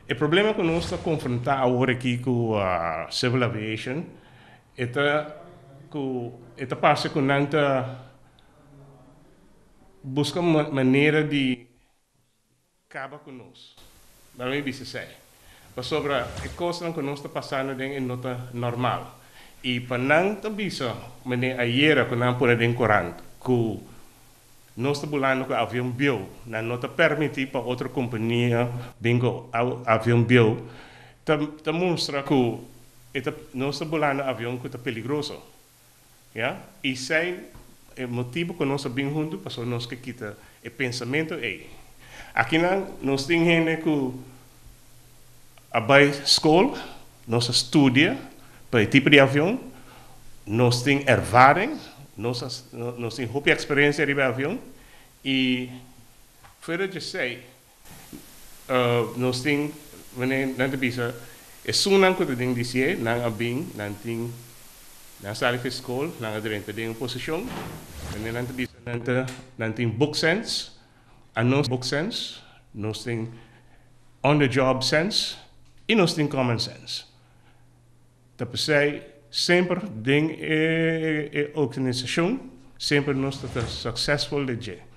O problema que nós estamos confrontar agora aqui com a civil aviation é que passa que não busca uma maneira de acabar com nós. Não é isso sei. Mas sobre a coisa que nós está passando é nota normal. E para não também a era que não pode em corante que nós estamos falando que o avião bio não está permitir para outra companhia bingo avião bio mostra que nós estamos falando avião que é peligroso. Yeah? E sei o motivo que nós estamos juntos para nós que quita o pensamento é aqui nós temos gente que a escola nós estudia para o tipo de avião nós temos ervaring nós temos muita experiência de avião e fora de sei nós temos não bisa é só não que tem dizer não abing não tem na sala de escola não há direito de uma posição não bisa não tem book sense a nós book sense nós temos on the job sense e nós temos common sense então sei sempre dentro da organização sempre nós estamos successful de